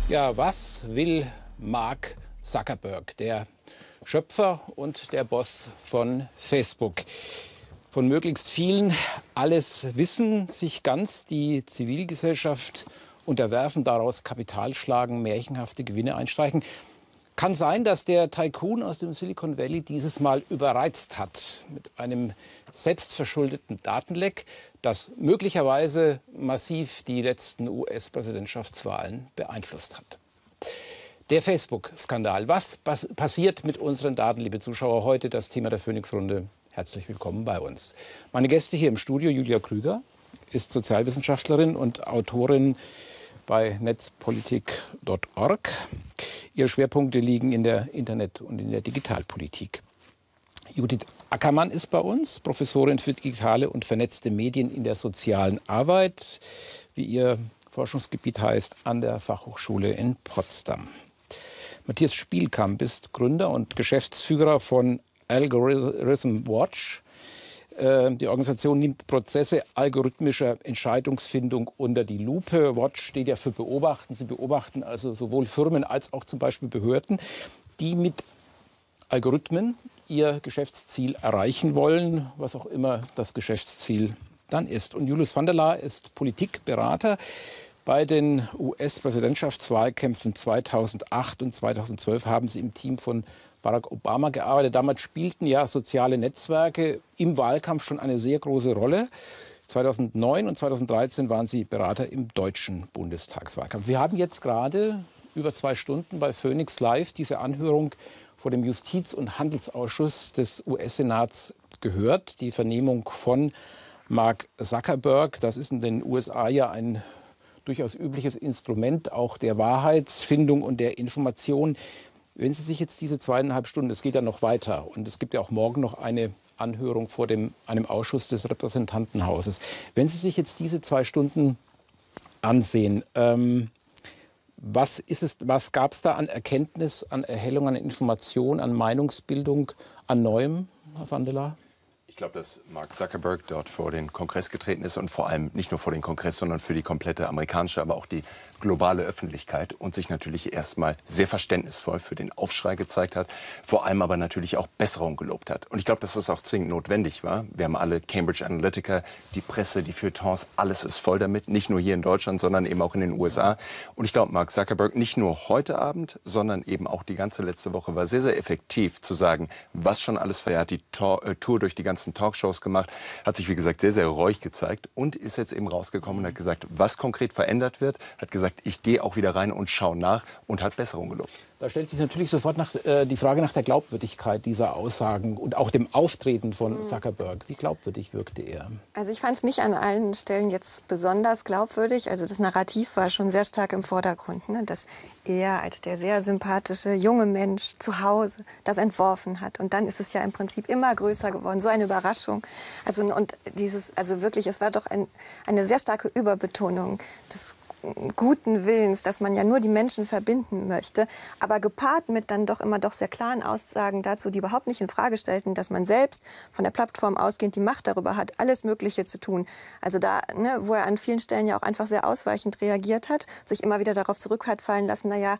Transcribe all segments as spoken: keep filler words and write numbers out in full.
Ja, was will Mark Zuckerberg, der Schöpfer und der Boss von Facebook? Von möglichst vielen alles wissen, sich ganz die Zivilgesellschaft unterwerfen, daraus Kapital schlagen, märchenhafte Gewinne einstreichen. Kann sein, dass der Tycoon aus dem Silicon Valley dieses Mal überreizt hat mit einem selbstverschuldeten Datenleck, das möglicherweise massiv die letzten U S-Präsidentschaftswahlen beeinflusst hat. Der Facebook-Skandal. Was pass passiert mit unseren Daten, liebe Zuschauer? Heute das Thema der Phoenix-Runde. Herzlich willkommen bei uns. Meine Gäste hier im Studio: Julia Krüger ist Sozialwissenschaftlerin und Autorin bei netzpolitik punkt org. Ihre Schwerpunkte liegen in der Internet- und in der Digitalpolitik. Judith Ackermann ist bei uns, Professorin für digitale und vernetzte Medien in der sozialen Arbeit, wie ihr Forschungsgebiet heißt, an der Fachhochschule in Potsdam. Matthias Spielkamp ist Gründer und Geschäftsführer von Algorithm Watch. Die Organisation nimmt Prozesse algorithmischer Entscheidungsfindung unter die Lupe. Watch steht ja für beobachten. Sie beobachten also sowohl Firmen als auch zum Beispiel Behörden, die mit Algorithmen ihr Geschäftsziel erreichen wollen, was auch immer das Geschäftsziel dann ist. Und Julius van der Laar ist Politikberater. Bei den U S-Präsidentschaftswahlkämpfen zweitausendacht und zweitausendzwölf haben Sie im Team von Barack Obama gearbeitet. Damals spielten ja soziale Netzwerke im Wahlkampf schon eine sehr große Rolle. zweitausendneun und zweitausenddreizehn waren Sie Berater im deutschen Bundestagswahlkampf. Wir haben jetzt gerade über zwei Stunden bei Phoenix Live diese Anhörung vor dem Justiz- und Handelsausschuss des U S-Senats gehört. Die Vernehmung von Mark Zuckerberg. Das ist in den U S A ja ein durchaus übliches Instrument auch der Wahrheitsfindung und der Information. Wenn Sie sich jetzt diese zweieinhalb Stunden, es geht ja noch weiter und es gibt ja auch morgen noch eine Anhörung vor dem, einem Ausschuss des Repräsentantenhauses. Wenn Sie sich jetzt diese zwei Stunden ansehen, ähm, was ist es, was gab es da an Erkenntnis, an Erhellung, an Information, an Meinungsbildung, an Neuem, Herr van der Laar? Ich glaube, dass Mark Zuckerberg dort vor den Kongress getreten ist und vor allem nicht nur vor den Kongress, sondern für die komplette amerikanische, aber auch die globale Öffentlichkeit und sich natürlich erstmal sehr verständnisvoll für den Aufschrei gezeigt hat, vor allem aber natürlich auch Besserung gelobt hat. Und ich glaube, dass das auch zwingend notwendig war. Wir haben alle Cambridge Analytica, die Presse, die Feuilletons, alles ist voll damit, nicht nur hier in Deutschland, sondern eben auch in den U S A. Und ich glaube, Mark Zuckerberg nicht nur heute Abend, sondern eben auch die ganze letzte Woche war sehr, sehr effektiv zu sagen, was schon alles verjährt, hat die Tor äh, Tour durch die ganzen Talkshows gemacht, hat sich, wie gesagt, sehr, sehr reuig gezeigt und ist jetzt eben rausgekommen und hat gesagt, was konkret verändert wird, hat gesagt, ich gehe auch wieder rein und schaue nach und hat Besserung gelobt. Da stellt sich natürlich sofort nach, äh, die Frage nach der Glaubwürdigkeit dieser Aussagen und auch dem Auftreten von Zuckerberg. Wie glaubwürdig wirkte er? Also ich fand es nicht an allen Stellen jetzt besonders glaubwürdig. Also das Narrativ war schon sehr stark im Vordergrund, ne? Dass er als der sehr sympathische junge Mensch zu Hause das entworfen hat. Und dann ist es ja im Prinzip immer größer geworden. So eine Überraschung. Also, und dieses, also wirklich, es war doch ein, eine sehr starke Überbetonung des guten Willens, dass man ja nur die Menschen verbinden möchte, aber gepaart mit dann doch immer doch sehr klaren Aussagen dazu, die überhaupt nicht in Frage stellten, dass man selbst von der Plattform ausgehend die Macht darüber hat, alles Mögliche zu tun. Also da, ne, wo er an vielen Stellen ja auch einfach sehr ausweichend reagiert hat, sich immer wieder darauf zurück hat fallen lassen, naja,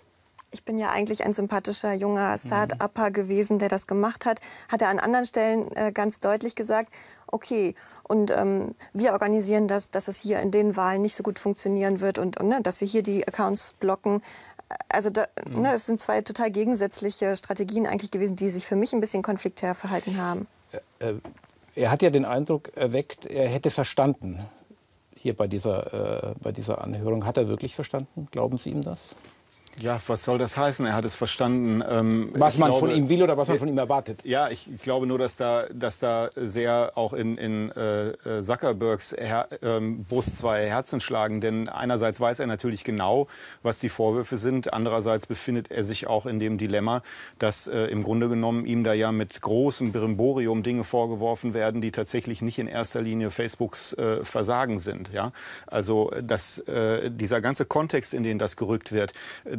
ich bin ja eigentlich ein sympathischer junger Start-Upper gewesen, der das gemacht hat, hat er an anderen Stellen äh, ganz deutlich gesagt, okay, und ähm, wir organisieren das, dass es hier in den Wahlen nicht so gut funktionieren wird und, und ne, dass wir hier die Accounts blocken. Also da, mhm. ne, es sind zwei total gegensätzliche Strategien eigentlich gewesen, die sich für mich ein bisschen konfliktär verhalten haben. Äh, er hat ja den Eindruck erweckt, er hätte verstanden hier bei dieser, äh, bei dieser Anhörung. Hat er wirklich verstanden? Glauben Sie ihm das? Ja, was soll das heißen? Er hat es verstanden. Ähm, was man glaube, von ihm will oder was man von ihm erwartet? Ja, ich glaube nur, dass da, dass da sehr auch in, in äh, Zuckerbergs Her ähm, Brust zwei Herzen schlagen. Denn einerseits weiß er natürlich genau, was die Vorwürfe sind. Andererseits befindet er sich auch in dem Dilemma, dass äh, im Grunde genommen ihm da ja mit großem Brimborium Dinge vorgeworfen werden, die tatsächlich nicht in erster Linie Facebooks äh, Versagen sind. Ja? Also dass, äh, dieser ganze Kontext, in den das gerückt wird,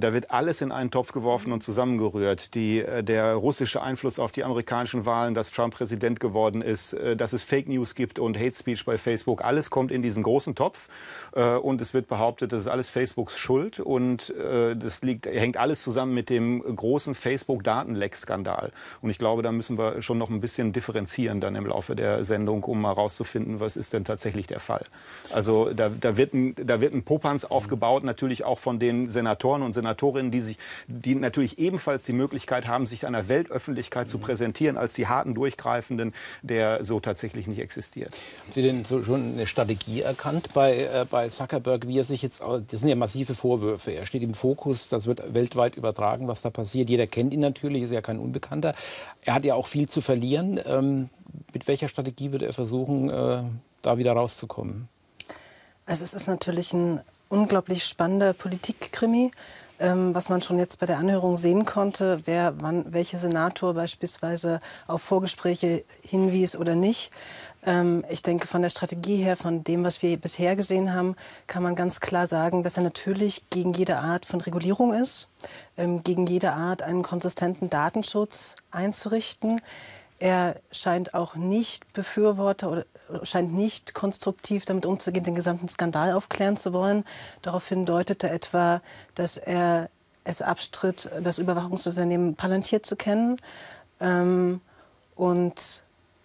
da wird alles in einen Topf geworfen und zusammengerührt. Die, äh, der russische Einfluss auf die amerikanischen Wahlen, dass Trump Präsident geworden ist, äh, dass es Fake News gibt und Hate Speech bei Facebook, alles kommt in diesen großen Topf. Äh, und es wird behauptet, das ist alles Facebooks Schuld. Und äh, das liegt, hängt alles zusammen mit dem großen Facebook-Datenleck-Skandal. Und ich glaube, da müssen wir schon noch ein bisschen differenzieren dann im Laufe der Sendung, um mal rauszufinden, was ist denn tatsächlich der Fall. Also da, da, wird, ein, da wird ein Popanz aufgebaut, natürlich auch von den Senatoren und Senatorinnen, die, sich, die natürlich ebenfalls die Möglichkeit haben, sich einer Weltöffentlichkeit zu präsentieren als die harten Durchgreifenden, der so tatsächlich nicht existiert. Haben Sie denn so schon eine Strategie erkannt bei, äh, bei Zuckerberg, wie er sich jetzt, das sind ja massive Vorwürfe, er steht im Fokus, das wird weltweit übertragen, was da passiert. Jeder kennt ihn natürlich, ist ja kein Unbekannter. Er hat ja auch viel zu verlieren. Ähm, mit welcher Strategie wird er versuchen, äh, da wieder rauszukommen? Also es ist natürlich ein unglaublich spannender Politikkrimi, ähm, was man schon jetzt bei der Anhörung sehen konnte, wer wann, welcher Senator beispielsweise auf Vorgespräche hinwies oder nicht. Ähm, ich denke, von der Strategie her, von dem, was wir bisher gesehen haben, kann man ganz klar sagen, dass er natürlich gegen jede Art von Regulierung ist, ähm, gegen jede Art einen konsistenten Datenschutz einzurichten. Er scheint auch nicht Befürworter oder scheint nicht konstruktiv damit umzugehen, den gesamten Skandal aufklären zu wollen. Daraufhin deutete etwa, dass er es abstritt, das Überwachungsunternehmen Palantir zu kennen. Ähm, und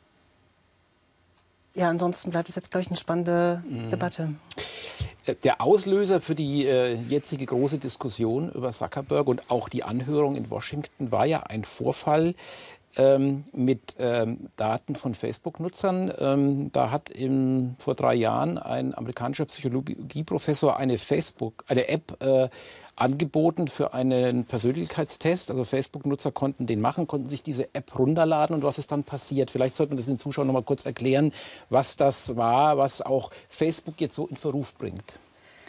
ja, ansonsten bleibt es jetzt, glaube ich, eine spannende mhm. Debatte. Der Auslöser für die äh, jetzige große Diskussion über Zuckerberg und auch die Anhörung in Washington war ja ein Vorfall ähm, mit ähm, Daten von Facebook-Nutzern. Ähm, da hat im, vor drei Jahren ein amerikanischer Psychologieprofessor eine Facebook, eine App äh, angeboten für einen Persönlichkeitstest. Also Facebook-Nutzer konnten den machen, konnten sich diese App runterladen. Und was ist dann passiert? Vielleicht sollte man das den Zuschauern noch mal kurz erklären, was das war, was auch Facebook jetzt so in Verruf bringt.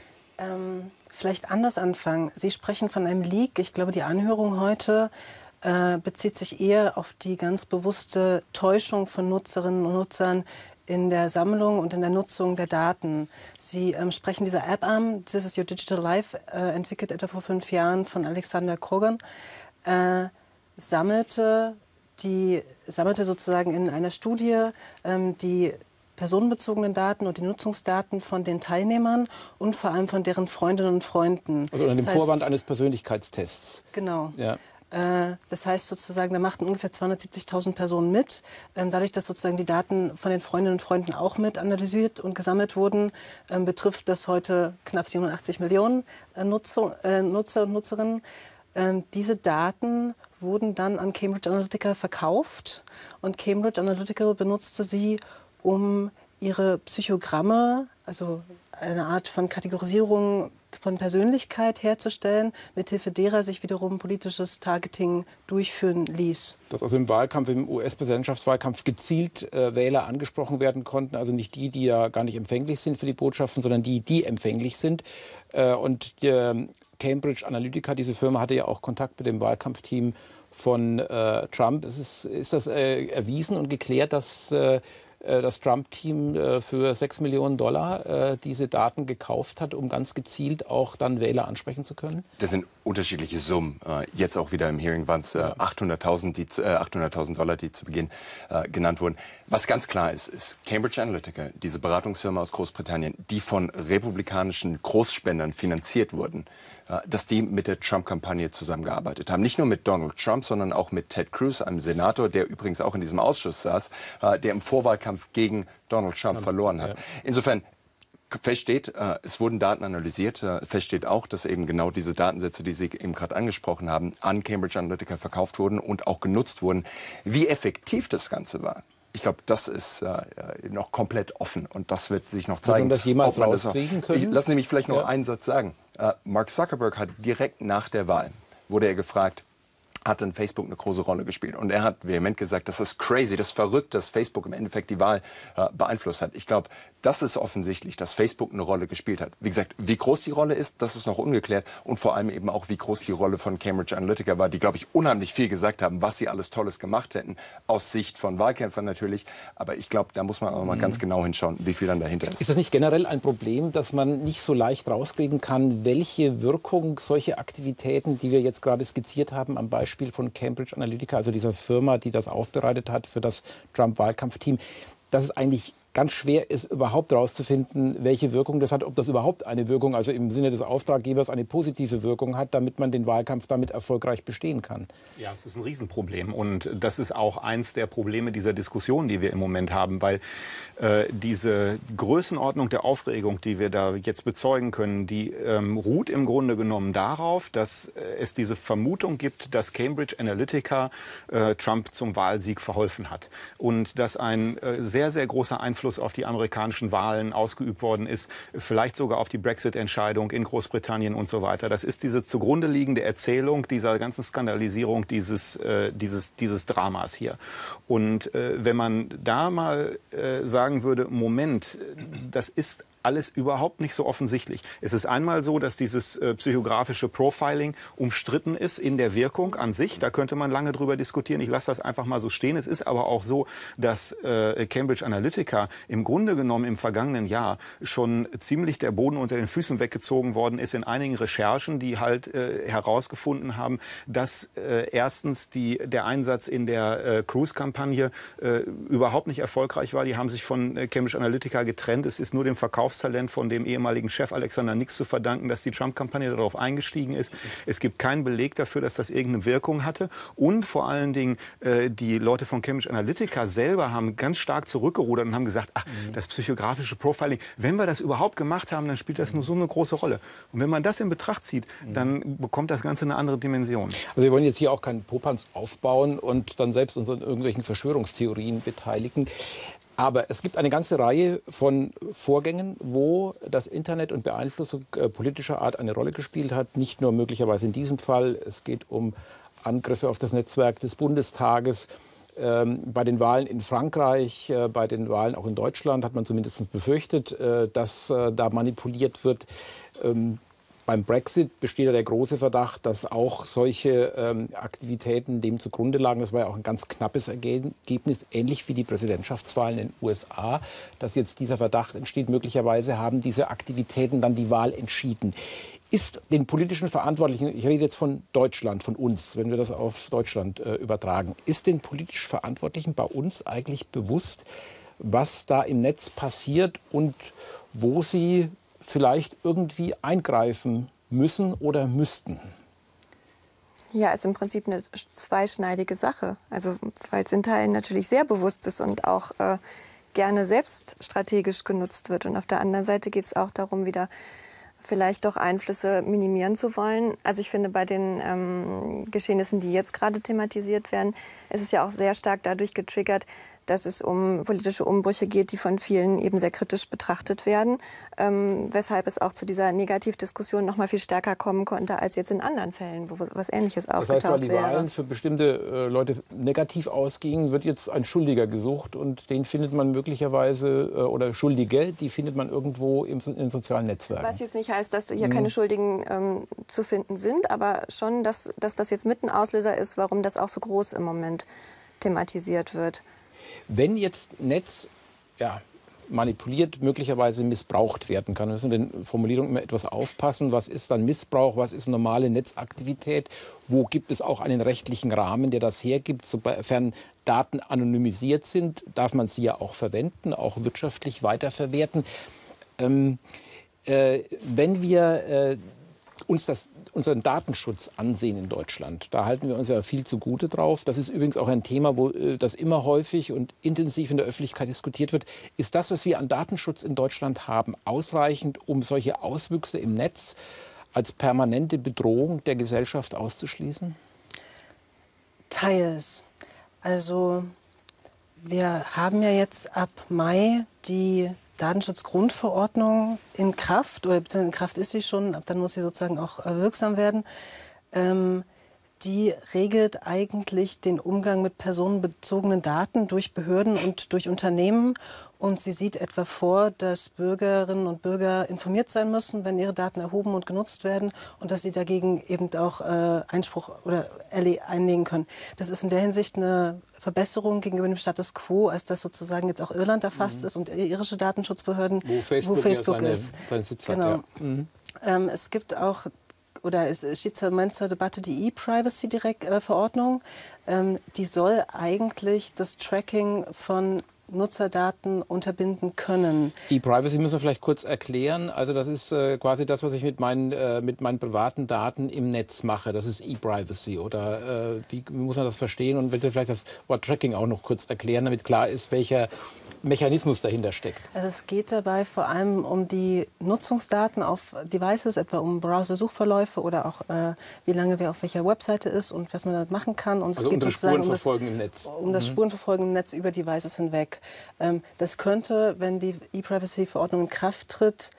Ähm, vielleicht anders anfangen. Sie sprechen von einem Leak. Ich glaube, die Anhörung heute äh, bezieht sich eher auf die ganz bewusste Täuschung von Nutzerinnen und Nutzern in der Sammlung und in der Nutzung der Daten. Sie ähm, sprechen diese App an, This is Your Digital Life, äh, entwickelt etwa vor fünf Jahren von Alexander Krogan, äh, sammelte, die, sammelte sozusagen in einer Studie ähm, die personenbezogenen Daten und die Nutzungsdaten von den Teilnehmern und vor allem von deren Freundinnen und Freunden. Also unter dem das heißt, Vorwand eines Persönlichkeitstests. Genau. Ja. Das heißt sozusagen, da machten ungefähr zweihundertsiebzigtausend Personen mit. Dadurch, dass sozusagen die Daten von den Freundinnen und Freunden auch mit analysiert und gesammelt wurden, betrifft das heute knapp siebenundachtzig Millionen Nutzer, Nutzer und Nutzerinnen. Diese Daten wurden dann an Cambridge Analytica verkauft und Cambridge Analytica benutzte sie, um ihre Psychogramme, also eine Art von Kategorisierung von Persönlichkeit herzustellen, mithilfe derer sich wiederum politisches Targeting durchführen ließ. Dass also im Wahlkampf, im U S-Präsidentschaftswahlkampf gezielt äh, Wähler angesprochen werden konnten, also nicht die, die ja gar nicht empfänglich sind für die Botschaften, sondern die, die empfänglich sind. Äh, und die, Cambridge Analytica, diese Firma, hatte ja auch Kontakt mit dem Wahlkampfteam von äh, Trump. Es ist, ist das äh, erwiesen und geklärt, dass äh, das Trump-Team äh, für sechs Millionen Dollar äh, diese Daten gekauft hat, um ganz gezielt auch dann Wähler ansprechen zu können? Das sind unterschiedliche Summen. Äh, jetzt auch wieder im Hearing waren es äh, achthunderttausend äh, Dollar, die zu Beginn äh, genannt wurden. Was ganz klar ist, ist Cambridge Analytica, diese Beratungsfirma aus Großbritannien, die von republikanischen Großspendern finanziert wurden, äh, dass die mit der Trump-Kampagne zusammengearbeitet haben. Nicht nur mit Donald Trump, sondern auch mit Ted Cruz, einem Senator, der übrigens auch in diesem Ausschuss saß, äh, der im Vorwahlkampf gegen Donald Trump verloren hat. Insofern feststeht, äh, es wurden Daten analysiert. Äh, feststeht auch, dass eben genau diese Datensätze, die Sie eben gerade angesprochen haben, an Cambridge Analytica verkauft wurden und auch genutzt wurden. Wie effektiv das Ganze war, ich glaube, das ist äh, noch komplett offen und das wird sich noch zeigen. Wird man das jemals rauskriegen können? Ich, lassen Sie mich vielleicht noch ja. einen Satz sagen. Äh, Mark Zuckerberg hat direkt nach der Wahl, wurde er gefragt, hat in Facebook eine große Rolle gespielt. Und er hat vehement gesagt, das ist crazy, das ist verrückt, dass Facebook im Endeffekt die Wahl äh, beeinflusst hat. Ich glaube, das ist offensichtlich, dass Facebook eine Rolle gespielt hat. Wie gesagt, wie groß die Rolle ist, das ist noch ungeklärt. Und vor allem eben auch, wie groß die Rolle von Cambridge Analytica war, die, glaube ich, unheimlich viel gesagt haben, was sie alles Tolles gemacht hätten, aus Sicht von Wahlkämpfern natürlich. Aber ich glaube, da muss man auch mal mhm. ganz genau hinschauen, wie viel dann dahinter ist. Ist das nicht generell ein Problem, dass man nicht so leicht rauskriegen kann, welche Wirkung solche Aktivitäten, die wir jetzt gerade skizziert haben, am Beispiel von Cambridge Analytica, also dieser Firma, die das aufbereitet hat für das Trump-Wahlkampfteam, dass es eigentlich ganz schwer ist, überhaupt herauszufinden, welche Wirkung das hat, ob das überhaupt eine Wirkung, also im Sinne des Auftraggebers, eine positive Wirkung hat, damit man den Wahlkampf damit erfolgreich bestehen kann. Ja, es ist ein Riesenproblem und das ist auch eins der Probleme dieser Diskussion, die wir im Moment haben, weil äh, diese Größenordnung der Aufregung, die wir da jetzt bezeugen können, die ähm, ruht im Grunde genommen darauf, dass äh, es diese Vermutung gibt, dass Cambridge Analytica äh, Trump zum Wahlsieg verholfen hat und dass ein äh, sehr, sehr großer Einfluss auf die amerikanischen Wahlen ausgeübt worden ist, vielleicht sogar auf die Brexit-Entscheidung in Großbritannien und so weiter. Das ist diese zugrunde liegende Erzählung dieser ganzen Skandalisierung dieses, äh, dieses, dieses Dramas hier. Und äh, wenn man da mal äh, sagen würde, Moment, das ist alles überhaupt nicht so offensichtlich. Es ist einmal so, dass dieses äh, psychografische Profiling umstritten ist in der Wirkung an sich. Da könnte man lange drüber diskutieren. Ich lasse das einfach mal so stehen. Es ist aber auch so, dass äh, Cambridge Analytica im Grunde genommen im vergangenen Jahr schon ziemlich der Boden unter den Füßen weggezogen worden ist in einigen Recherchen, die halt äh, herausgefunden haben, dass äh, erstens die, der Einsatz in der äh, Cruise-Kampagne äh, überhaupt nicht erfolgreich war. Die haben sich von äh, Cambridge Analytica getrennt. Es ist nur dem Verkaufs Talent von dem ehemaligen Chef Alexander Nix zu verdanken, dass die Trump-Kampagne darauf eingestiegen ist. Es gibt keinen Beleg dafür, dass das irgendeine Wirkung hatte. Und vor allen Dingen äh, die Leute von Cambridge Analytica selber haben ganz stark zurückgerudert und haben gesagt, ach, mhm. das psychografische Profiling, wenn wir das überhaupt gemacht haben, dann spielt das nur so eine große Rolle. Und wenn man das in Betracht zieht, mhm. dann bekommt das Ganze eine andere Dimension. Also wir wollen jetzt hier auch keinen Popanz aufbauen und dann selbst uns an irgendwelchen Verschwörungstheorien beteiligen. Aber es gibt eine ganze Reihe von Vorgängen, wo das Internet und Beeinflussung äh, politischer Art eine Rolle gespielt hat. Nicht nur möglicherweise in diesem Fall. Es geht um Angriffe auf das Netzwerk des Bundestages. Ähm, bei den Wahlen in Frankreich, äh, bei den Wahlen auch in Deutschland hat man zumindest befürchtet, äh, dass äh, da manipuliert wird. Ähm, Beim Brexit besteht ja der große Verdacht, dass auch solche ähm, Aktivitäten dem zugrunde lagen. Das war ja auch ein ganz knappes Ergebnis, ähnlich wie die Präsidentschaftswahlen in den U S A. Dass jetzt dieser Verdacht entsteht, möglicherweise haben diese Aktivitäten dann die Wahl entschieden. Ist den politischen Verantwortlichen, ich rede jetzt von Deutschland, von uns, wenn wir das auf Deutschland äh, übertragen, ist den politisch Verantwortlichen bei uns eigentlich bewusst, was da im Netz passiert und wo sie vielleicht irgendwie eingreifen müssen oder müssten? Ja, ist im Prinzip eine zweischneidige Sache. Also, weil es in Teilen natürlich sehr bewusst ist und auch äh, gerne selbst strategisch genutzt wird. Und auf der anderen Seite geht es auch darum, wieder vielleicht doch Einflüsse minimieren zu wollen. Also ich finde, bei den ähm, Geschehnissen, die jetzt gerade thematisiert werden, ist es ja auch sehr stark dadurch getriggert, dass es um politische Umbrüche geht, die von vielen eben sehr kritisch betrachtet werden, ähm, weshalb es auch zu dieser Negativdiskussion noch mal viel stärker kommen konnte als jetzt in anderen Fällen, wo was Ähnliches aufgetaucht wäre. Das heißt, weil die wäre. Wahlen für bestimmte äh, Leute negativ ausgingen, wird jetzt ein Schuldiger gesucht und den findet man möglicherweise, äh, oder Schuldige, die findet man irgendwo im, in den sozialen Netzwerken. Was jetzt nicht heißt, dass hier mhm. keine Schuldigen ähm, zu finden sind, aber schon, dass, dass das jetzt mit ein Auslöser ist, warum das auch so groß im Moment thematisiert wird. Wenn jetzt Netz ja, manipuliert, möglicherweise missbraucht werden kann, müssen wir in den Formulierungen immer etwas aufpassen. Was ist dann Missbrauch? Was ist normale Netzaktivität? Wo gibt es auch einen rechtlichen Rahmen, der das hergibt? Sofern Daten anonymisiert sind, darf man sie ja auch verwenden, auch wirtschaftlich weiterverwerten. Ähm, äh, wenn wir äh, uns das unseren Datenschutz ansehen in Deutschland. Da halten wir uns ja viel zugute drauf. Das ist übrigens auch ein Thema, wo das immer häufig und intensiv in der Öffentlichkeit diskutiert wird. Ist das, was wir an Datenschutz in Deutschland haben, ausreichend, um solche Auswüchse im Netz als permanente Bedrohung der Gesellschaft auszuschließen? Teils. Also wir haben ja jetzt ab Mai die Datenschutzgrundverordnung in Kraft, oder in Kraft ist sie schon, ab dann muss sie sozusagen auch wirksam werden. Ähm, die regelt eigentlich den Umgang mit personenbezogenen Daten durch Behörden und durch Unternehmen. Und sie sieht etwa vor, dass Bürgerinnen und Bürger informiert sein müssen, wenn ihre Daten erhoben und genutzt werden, und dass sie dagegen eben auch äh, Einspruch oder einlegen können. Das ist in der Hinsicht eine Verbesserung gegenüber dem Status quo, als das sozusagen jetzt auch Irland erfasst mhm. ist und irische Datenschutzbehörden, wo Facebook, wo Facebook ja seine, ist. Seinen Sitz genau. hat, ja. Mhm. ähm, es gibt auch Oder es steht zur Moment zur Debatte die E-Privacy-Verordnung. Ähm, die soll eigentlich das Tracking von Nutzerdaten unterbinden können. E-Privacy müssen wir vielleicht kurz erklären. Also das ist äh, quasi das, was ich mit meinen, äh, mit meinen privaten Daten im Netz mache. Das ist E-Privacy. Oder äh, wie muss man das verstehen? Und wenn Sie vielleicht das Wort Tracking auch noch kurz erklären, damit klar ist, welcher Mechanismus dahinter steckt. Also es geht dabei vor allem um die Nutzungsdaten auf Devices, etwa um Browser-Suchverläufe oder auch äh, wie lange wer auf welcher Webseite ist und was man damit machen kann. Und also es geht sozusagen um das, im Netz. um das mhm. Spurenverfolgen im Netz über Devices hinweg. Ähm, das könnte, wenn die E-Privacy-Verordnung in Kraft tritt,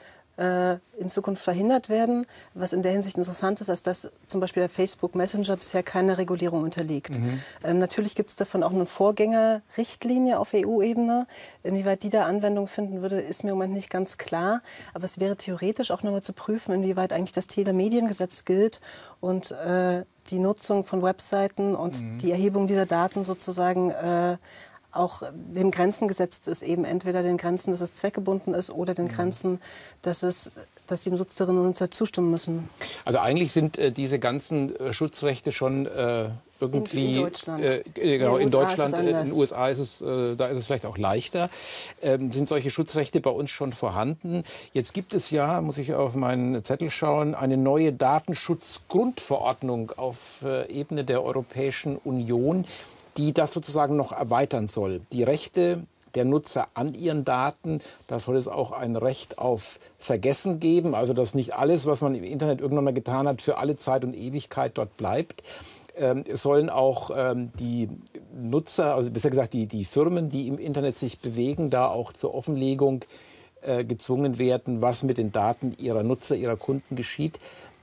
in Zukunft verhindert werden, was in der Hinsicht interessant ist, als dass zum Beispiel der Facebook Messenger bisher keine Regulierung unterliegt. Mhm. Ähm, natürlich gibt es davon auch eine Vorgängerrichtlinie auf E U-Ebene. Inwieweit die da Anwendung finden würde, ist mir im Moment nicht ganz klar. Aber es wäre theoretisch auch nochmal zu prüfen, inwieweit eigentlich das Telemediengesetz gilt und äh, die Nutzung von Webseiten und mhm. die Erhebung dieser Daten sozusagen äh, auch dem Grenzen gesetzt ist, eben entweder den Grenzen, dass es zweckgebunden ist, oder den Grenzen, dass, es, dass die Nutzerinnen und Nutzer zustimmen müssen. Also eigentlich sind äh, diese ganzen äh, Schutzrechte schon äh, irgendwie... In, in Deutschland. Äh, genau, in, in Deutschland, in den U S A ist es, äh, da ist es vielleicht auch leichter. Ähm, sind solche Schutzrechte bei uns schon vorhanden? Jetzt gibt es ja, muss ich auf meinen Zettel schauen, eine neue Datenschutzgrundverordnung auf äh, Ebene der Europäischen Union, die das sozusagen noch erweitern soll. Die Rechte der Nutzer an ihren Daten, da soll es auch ein Recht auf Vergessen geben, also dass nicht alles, was man im Internet irgendwann mal getan hat, für alle Zeit und Ewigkeit dort bleibt. Ähm, es sollen auch ähm, die Nutzer, also besser gesagt die, die Firmen, die im Internet sich bewegen, da auch zur Offenlegung äh, gezwungen werden, was mit den Daten ihrer Nutzer, ihrer Kunden geschieht.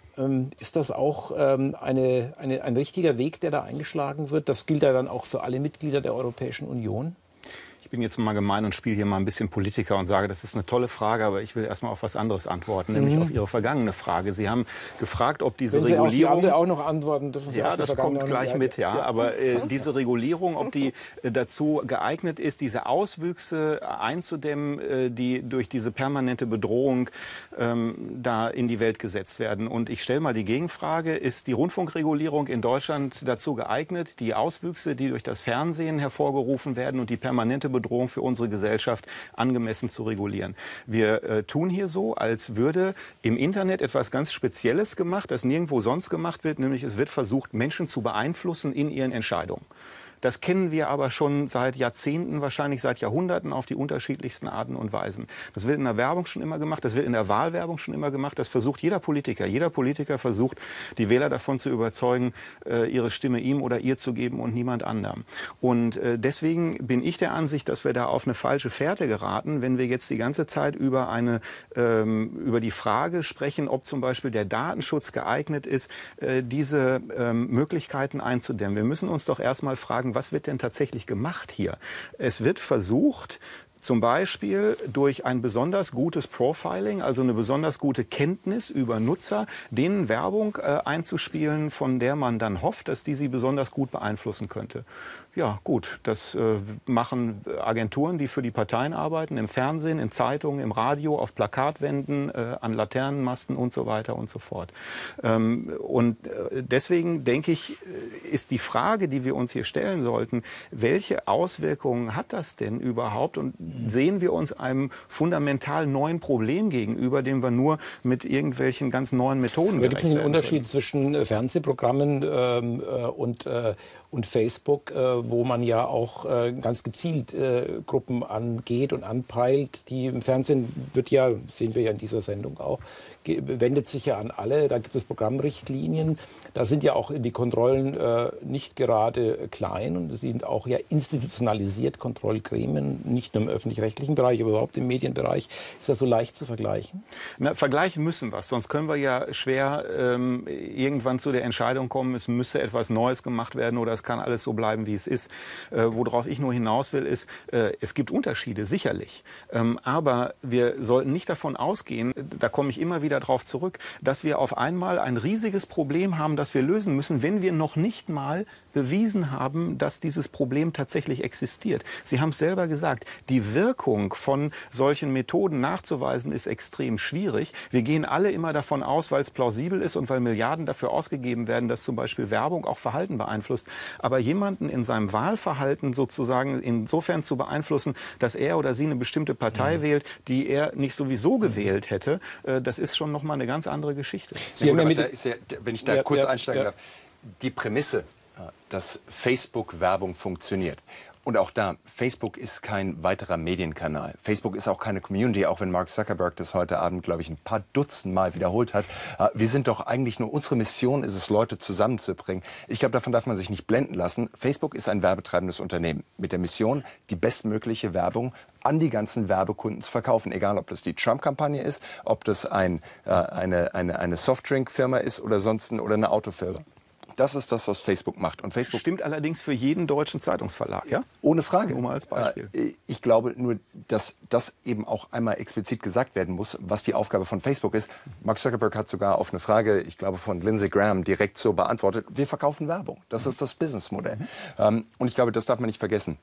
Ist das auch ähm, eine, eine, ein richtiger Weg, der da eingeschlagen wird? Das gilt ja dann auch für alle Mitglieder der Europäischen Union? Ich bin jetzt mal gemein und spiele hier mal ein bisschen Politiker und sage, das ist eine tolle Frage, aber ich will erst mal auf was anderes antworten, mhm. nämlich auf Ihre vergangene Frage. Sie haben gefragt, ob diese Wenn Sie Regulierung... Auf die andere auch noch antworten dürfen Sie. Ja, das kommt gleich mit, ja. ja. Aber äh, diese Regulierung, ob die äh, dazu geeignet ist, diese Auswüchse einzudämmen, äh, die durch diese permanente Bedrohung ähm, da in die Welt gesetzt werden. Und ich stelle mal die Gegenfrage, ist die Rundfunkregulierung in Deutschland dazu geeignet, die Auswüchse, die durch das Fernsehen hervorgerufen werden und die permanente Bedrohung für unsere Gesellschaft angemessen zu regulieren? Wir äh, tun hier so, als würde im Internet etwas ganz Spezielles gemacht, das nirgendwo sonst gemacht wird, nämlich es wird versucht, Menschen zu beeinflussen in ihren Entscheidungen. Das kennen wir aber schon seit Jahrzehnten, wahrscheinlich seit Jahrhunderten auf die unterschiedlichsten Arten und Weisen. Das wird in der Werbung schon immer gemacht, das wird in der Wahlwerbung schon immer gemacht. Das versucht jeder Politiker. Jeder Politiker versucht, die Wähler davon zu überzeugen, ihre Stimme ihm oder ihr zu geben und niemand anderem. Und deswegen bin ich der Ansicht, dass wir da auf eine falsche Fährte geraten, wenn wir jetzt die ganze Zeit über, eine, ähm, über die Frage sprechen, ob zum Beispiel der Datenschutz geeignet ist, äh, diese ähm, Möglichkeiten einzudämmen. Wir müssen uns doch erstmal fragen, was wird denn tatsächlich gemacht hier? Es wird versucht, zum Beispiel durch ein besonders gutes Profiling, also eine besonders gute Kenntnis über Nutzer, denen Werbung äh, einzuspielen, von der man dann hofft, dass die sie besonders gut beeinflussen könnte. Ja, gut, das äh, machen Agenturen, die für die Parteien arbeiten, im Fernsehen, in Zeitungen, im Radio, auf Plakatwänden, äh, an Laternenmasten und so weiter und so fort. Ähm, und äh, deswegen denke ich, ist die Frage, die wir uns hier stellen sollten, welche Auswirkungen hat das denn überhaupt? Und sehen wir uns einem fundamental neuen Problem gegenüber, dem wir nur mit irgendwelchen ganz neuen Methoden gerecht werden können? Gibt es einen Unterschied zwischen Fernsehprogrammen ähm, äh, und, äh, und Facebook, äh, wo man ja auch äh, ganz gezielt äh, Gruppen angeht und anpeilt. Die im Fernsehen wird ja, sehen wir ja in dieser Sendung auch, wendet sich ja an alle. Da gibt es Programmrichtlinien. Da sind ja auch die Kontrollen äh, nicht gerade klein und sie sind auch ja institutionalisiert, Kontrollgremien, nicht nur im öffentlich-rechtlichen Bereich, aber überhaupt im Medienbereich. Ist das so leicht zu vergleichen? Na, vergleichen müssen wir es, sonst können wir ja schwer ähm, irgendwann zu der Entscheidung kommen, es müsse etwas Neues gemacht werden oder es kann alles so bleiben, wie es ist. Äh, worauf ich nur hinaus will, ist, äh, es gibt Unterschiede, sicherlich. Ähm, aber wir sollten nicht davon ausgehen, da komme ich immer wieder darauf zurück, dass wir auf einmal ein riesiges Problem haben, das wir lösen müssen, wenn wir noch nicht mal bewiesen haben, dass dieses Problem tatsächlich existiert. Sie haben es selber gesagt, die Wirkung von solchen Methoden nachzuweisen ist extrem schwierig. Wir gehen alle immer davon aus, weil es plausibel ist und weil Milliarden dafür ausgegeben werden, dass zum Beispiel Werbung auch Verhalten beeinflusst. Aber jemanden in seinem Wahlverhalten sozusagen insofern zu beeinflussen, dass er oder sie eine bestimmte Partei mhm. wählt, die er nicht sowieso gewählt hätte, das ist schon noch mal eine ganz andere Geschichte. Sie haben ja mit, da ist ja, wenn ich da ja, kurz ja, einsteigen ja. darf, die Prämisse, dass Facebook-Werbung funktioniert. Und auch da, Facebook ist kein weiterer Medienkanal. Facebook ist auch keine Community, auch wenn Mark Zuckerberg das heute Abend, glaube ich, ein paar Dutzend Mal wiederholt hat. Wir sind doch eigentlich nur, unsere Mission ist es, Leute zusammenzubringen. Ich glaube, davon darf man sich nicht blenden lassen. Facebook ist ein werbetreibendes Unternehmen mit der Mission, die bestmögliche Werbung an die ganzen Werbekunden zu verkaufen. Egal, ob das die Trump-Kampagne ist, ob das ein, äh, eine, eine, eine Softdrink-Firma ist oder sonst oder eine Autofirma. Das ist das, was Facebook macht. Und Facebook stimmt allerdings für jeden deutschen Zeitungsverlag, ja? Ohne Frage. Nur mal als Beispiel. Ich glaube nur, dass das eben auch einmal explizit gesagt werden muss, was die Aufgabe von Facebook ist. Mark Zuckerberg hat sogar auf eine Frage, ich glaube von Lindsey Graham, direkt so beantwortet, wir verkaufen Werbung. Das ist das Businessmodell. Mhm. Und ich glaube, das darf man nicht vergessen.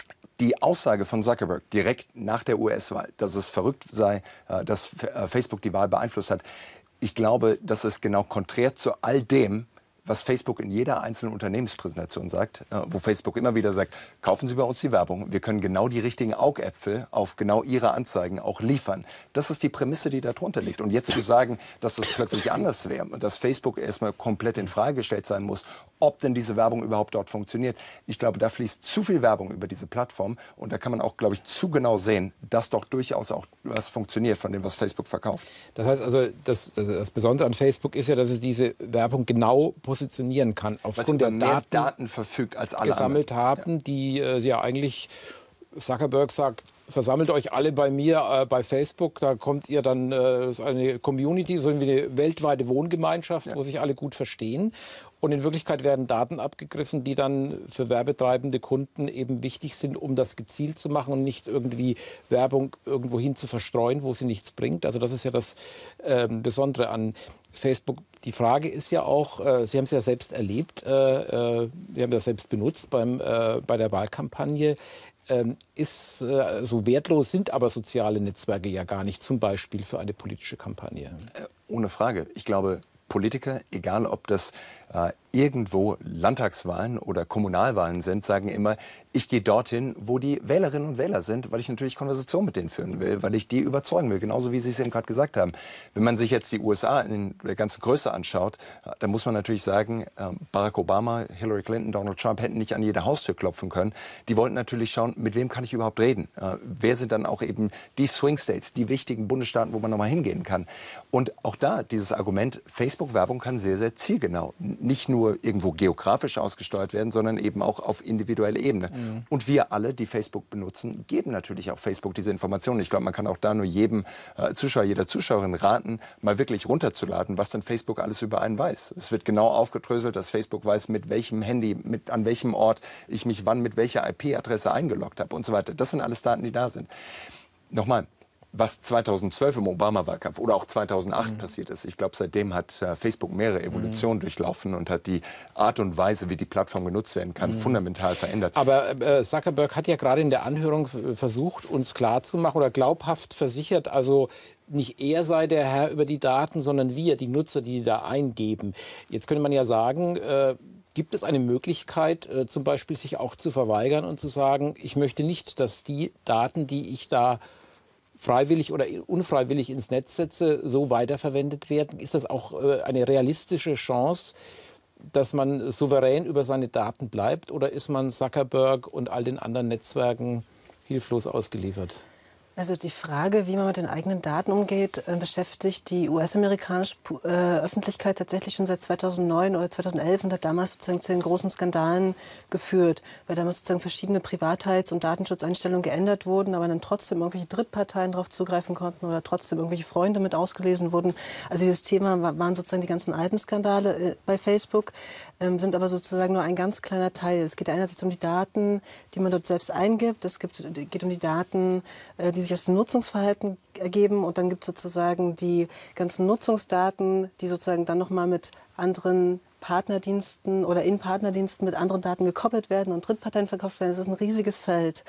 Die Aussage von Zuckerberg direkt nach der U S-Wahl, dass es verrückt sei, dass Facebook die Wahl beeinflusst hat, ich glaube, das ist genau konträr zu all dem, was Facebook in jeder einzelnen Unternehmenspräsentation sagt, wo Facebook immer wieder sagt, kaufen Sie bei uns die Werbung, wir können genau die richtigen Augäpfel auf genau Ihre Anzeigen auch liefern. Das ist die Prämisse, die darunter liegt. Und jetzt zu sagen, dass das plötzlich anders wäre und dass Facebook erstmal komplett in Frage gestellt sein muss, ob denn diese Werbung überhaupt dort funktioniert. Ich glaube, da fließt zu viel Werbung über diese Plattform und da kann man auch, glaube ich, zu genau sehen, dass doch durchaus auch was funktioniert von dem, was Facebook verkauft. Das heißt also, das, das, das Besondere an Facebook ist ja, dass es diese Werbung genau positionieren kann, aufgrund der mehr Daten, Daten verfügt als alle gesammelt anderen. haben, Ja. die äh, ja eigentlich, Zuckerberg sagt, versammelt euch alle bei mir äh, bei Facebook, da kommt ihr dann, äh, ist eine Community, so wie eine weltweite Wohngemeinschaft, ja. wo sich alle gut verstehen. Und in Wirklichkeit werden Daten abgegriffen, die dann für werbetreibende Kunden eben wichtig sind, um das gezielt zu machen und nicht irgendwie Werbung irgendwohin zu verstreuen, wo sie nichts bringt. Also das ist ja das äh, Besondere an Facebook. Die Frage ist ja auch, äh, Sie haben es ja selbst erlebt, äh, äh, wir haben das selbst benutzt beim, äh, bei der Wahlkampagne. Ähm, ist, äh, so wertlos sind aber soziale Netzwerke ja gar nicht, zum Beispiel für eine politische Kampagne. Äh, ohne Frage. Ich glaube, Politiker, egal ob das äh, irgendwo Landtagswahlen oder Kommunalwahlen sind, sagen immer, ich gehe dorthin, wo die Wählerinnen und Wähler sind, weil ich natürlich Konversation mit denen führen will, weil ich die überzeugen will, genauso wie Sie es eben gerade gesagt haben. Wenn man sich jetzt die U S A in der ganzen Größe anschaut, dann muss man natürlich sagen, äh, Barack Obama, Hillary Clinton, Donald Trump hätten nicht an jede Haustür klopfen können. Die wollten natürlich schauen, mit wem kann ich überhaupt reden? Äh, wer sind dann auch eben die Swing States, die wichtigen Bundesstaaten, wo man nochmal hingehen kann? Und auch da dieses Argument, Facebook-Werbung kann sehr, sehr zielgenau, nicht nur irgendwo geografisch ausgesteuert werden, sondern eben auch auf individueller Ebene. Mhm. Und wir alle, die Facebook benutzen, geben natürlich auch Facebook diese Informationen. Ich glaube, man kann auch da nur jedem äh, Zuschauer, jeder Zuschauerin raten, mal wirklich runterzuladen, was denn Facebook alles über einen weiß. Es wird genau aufgedröselt, dass Facebook weiß, mit welchem Handy, mit, an welchem Ort ich mich wann mit welcher I P-Adresse eingeloggt habe und so weiter. Das sind alles Daten, die da sind. Nochmal. Was zweitausendzwölf im Obama-Wahlkampf oder auch zweitausendacht mhm. passiert ist. Ich glaube, seitdem hat äh, Facebook mehrere Evolutionen mhm. durchlaufen und hat die Art und Weise, wie die Plattform genutzt werden kann, mhm. fundamental verändert. Aber äh, Zuckerberg hat ja gerade in der Anhörung versucht, uns klarzumachen oder glaubhaft versichert, also nicht er sei der Herr über die Daten, sondern wir, die Nutzer, die da eingeben. Jetzt könnte man ja sagen, äh, gibt es eine Möglichkeit, äh, zum Beispiel sich auch zu verweigern und zu sagen, ich möchte nicht, dass die Daten, die ich da freiwillig oder unfreiwillig ins Netz setze, so weiterverwendet werden? Ist das auch äh, eine realistische Chance, dass man souverän über seine Daten bleibt, oder ist man Zuckerberg und all den anderen Netzwerken hilflos ausgeliefert? Also die Frage, wie man mit den eigenen Daten umgeht, äh, beschäftigt die U S-amerikanische äh, Öffentlichkeit tatsächlich schon seit zweitausendneun oder zweitausendelf und hat damals sozusagen zu den großen Skandalen geführt, weil damals sozusagen verschiedene Privatheits- und Datenschutzeinstellungen geändert wurden, aber dann trotzdem irgendwelche Drittparteien darauf zugreifen konnten oder trotzdem irgendwelche Freunde mit ausgelesen wurden. Also dieses Thema waren sozusagen die ganzen alten Skandale äh, bei Facebook, ähm, sind aber sozusagen nur ein ganz kleiner Teil. Es geht einerseits um die Daten, die man dort selbst eingibt. Es gibt, geht um die Daten, äh, die sich aus dem Nutzungsverhalten ergeben, und dann gibt es sozusagen die ganzen Nutzungsdaten, die sozusagen dann nochmal mit anderen Partnerdiensten oder in Partnerdiensten mit anderen Daten gekoppelt werden und Drittparteien verkauft werden. Das ist ein riesiges Feld.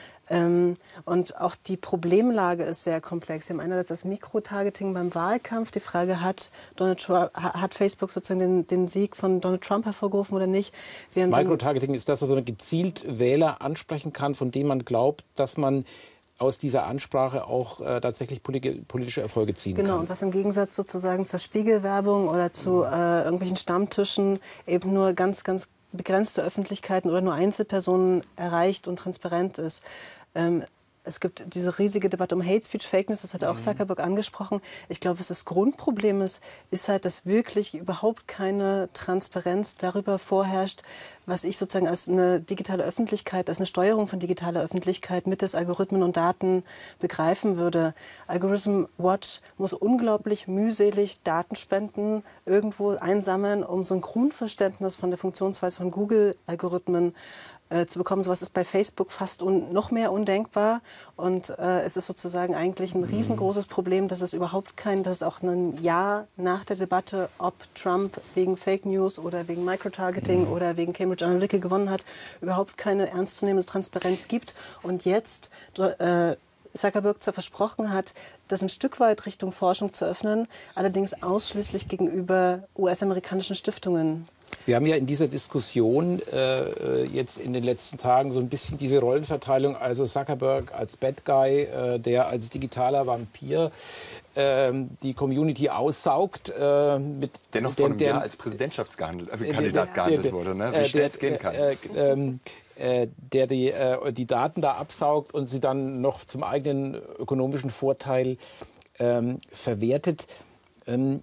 Ähm, und auch die Problemlage ist sehr komplex. Wir haben einerseits das Mikrotargeting beim Wahlkampf. Die Frage, hat, Donald Trump, hat Facebook sozusagen den, den Sieg von Donald Trump hervorgerufen oder nicht? Wir haben Mikrotargeting ist das, dass man gezielt Wähler ansprechen kann, von denen man glaubt, dass man aus dieser Ansprache auch äh, tatsächlich politische Erfolge ziehen genau, kann. Genau, und was im Gegensatz sozusagen zur Spiegelwerbung oder zu äh, irgendwelchen Stammtischen eben nur ganz, ganz begrenzte Öffentlichkeiten oder nur Einzelpersonen erreicht und transparent ist. Ähm, Es gibt diese riesige Debatte um Hate Speech, Fake News, das hat auch Zuckerberg angesprochen. Ich glaube, was das Grundproblem ist, ist halt, dass wirklich überhaupt keine Transparenz darüber vorherrscht, was ich sozusagen als eine digitale Öffentlichkeit, als eine Steuerung von digitaler Öffentlichkeit mittels Algorithmen und Daten begreifen würde. Algorithm Watch muss unglaublich mühselig Datenspenden irgendwo einsammeln, um so ein Grundverständnis von der Funktionsweise von Google-Algorithmen zu bekommen. Sowas ist bei Facebook fast un noch mehr undenkbar. Und äh, es ist sozusagen eigentlich ein riesengroßes Problem, dass es überhaupt kein, dass es auch ein Jahr nach der Debatte, ob Trump wegen Fake News oder wegen Microtargeting mhm. oder wegen Cambridge Analytica gewonnen hat, überhaupt keine ernstzunehmende Transparenz gibt. Und jetzt äh, Zuckerberg zwar versprochen hat, das ein Stück weit Richtung Forschung zu öffnen, allerdings ausschließlich gegenüber U S-amerikanischen Stiftungen. Wir haben ja in dieser Diskussion äh, jetzt in den letzten Tagen so ein bisschen diese Rollenverteilung, also Zuckerberg als Bad Guy, äh, der als digitaler Vampir äh, die Community aussaugt. Äh, mit Dennoch den, von einem der, Jahr als Präsidentschaftskandidat äh, gehandelt wurde, ne? Wie schnell es gehen kann. Äh, äh, äh, der die, äh, die Daten da absaugt und sie dann noch zum eigenen ökonomischen Vorteil ähm, verwertet. Ähm,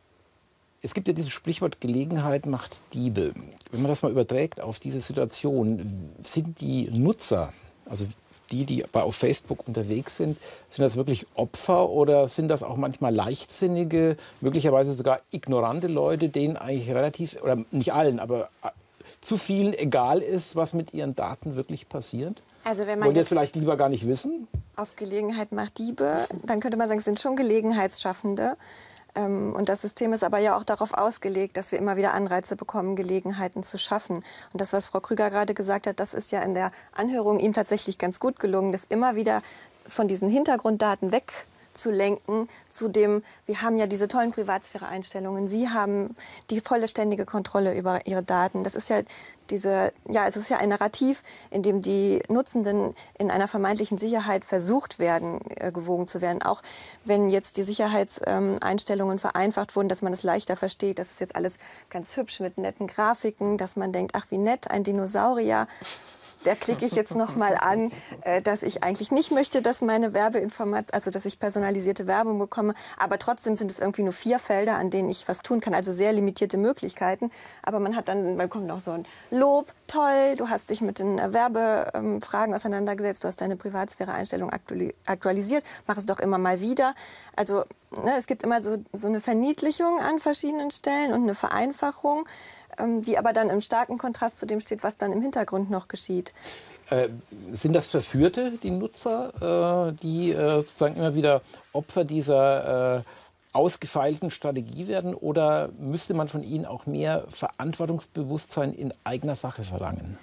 Es gibt ja dieses Sprichwort, Gelegenheit macht Diebe. Wenn man das mal überträgt auf diese Situation, sind die Nutzer, also die, die auf Facebook unterwegs sind, sind das wirklich Opfer oder sind das auch manchmal leichtsinnige, möglicherweise sogar ignorante Leute, denen eigentlich relativ, oder nicht allen, aber zu vielen egal ist, was mit ihren Daten wirklich passiert? Also wenn man Wollen die es vielleicht lieber gar nicht wissen? Auf Gelegenheit macht Diebe, dann könnte man sagen, es sind schon Gelegenheitsschaffende. Und das System ist aber ja auch darauf ausgelegt, dass wir immer wieder Anreize bekommen, Gelegenheiten zu schaffen. Und das, was Frau Krüger gerade gesagt hat, das ist ja in der Anhörung ihm tatsächlich ganz gut gelungen, das immer wieder von diesen Hintergrunddaten wegzulenken zu dem, wir haben ja diese tollen Privatsphäre-Einstellungen, Sie haben die volle ständige Kontrolle über Ihre Daten. Das ist ja diese, ja, es ist ja ein Narrativ, in dem die Nutzenden in einer vermeintlichen Sicherheit versucht werden, äh, gewogen zu werden. Auch wenn jetzt die Sicherheitseinstellungen ähm, vereinfacht wurden, dass man es leichter versteht. Das ist jetzt alles ganz hübsch mit netten Grafiken, dass man denkt, ach wie nett, ein Dinosaurier. Da klicke ich jetzt noch mal an, äh, dass ich eigentlich nicht möchte, dass meine Werbeinformat, also dass ich personalisierte Werbung bekomme. Aber trotzdem sind es irgendwie nur vier Felder, an denen ich was tun kann. Also sehr limitierte Möglichkeiten. Aber man hat dann, man kommt noch so ein Lob, toll, du hast dich mit den äh, Werbefragen auseinandergesetzt, du hast deine Privatsphäre-Einstellung aktualisiert, mach es doch immer mal wieder. Also ne, es gibt immer so, so eine Verniedlichung an verschiedenen Stellen und eine Vereinfachung, die aber dann im starken Kontrast zu dem steht, was dann im Hintergrund noch geschieht. Äh, sind das Verführte, die Nutzer, äh, die äh, sozusagen immer wieder Opfer dieser äh, ausgefeilten Strategie werden? Oder müsste man von ihnen auch mehr Verantwortungsbewusstsein in eigener Sache verlangen?